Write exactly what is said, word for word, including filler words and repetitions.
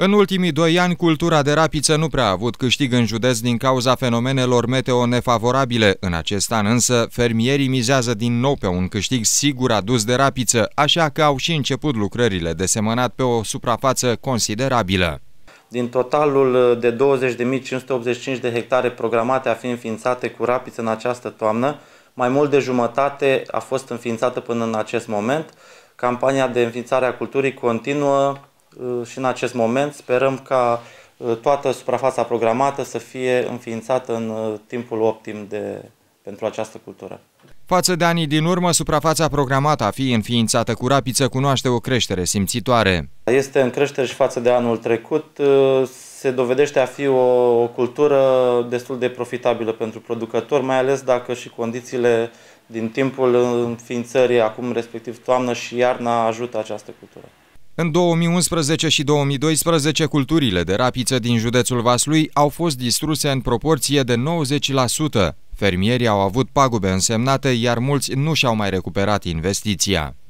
În ultimii doi ani, cultura de rapiță nu prea a avut câștig în județ din cauza fenomenelor meteo nefavorabile. În acest an însă, fermierii mizează din nou pe un câștig sigur adus de rapiță, așa că au și început lucrările de semănat pe o suprafață considerabilă. Din totalul de douăzeci de mii cinci sute optzeci și cinci de hectare programate a fi înființate cu rapiță în această toamnă, mai mult de jumătate a fost înființată până în acest moment. Campania de înființare a culturii continuă și în acest moment sperăm ca toată suprafața programată să fie înființată în timpul optim de, pentru această cultură. Față de anii din urmă, suprafața programată a fi înființată cu rapiță cunoaște o creștere simțitoare. Este în creștere și față de anul trecut. Se dovedește a fi o, o cultură destul de profitabilă pentru producători, mai ales dacă și condițiile din timpul înființării, acum respectiv toamnă și iarna, ajută această cultură. În două mii unsprezece și două mii doisprezece, culturile de rapiță din județul Vaslui au fost distruse în proporție de nouăzeci la sută. Fermierii au avut pagube însemnate, iar mulți nu și-au mai recuperat investiția.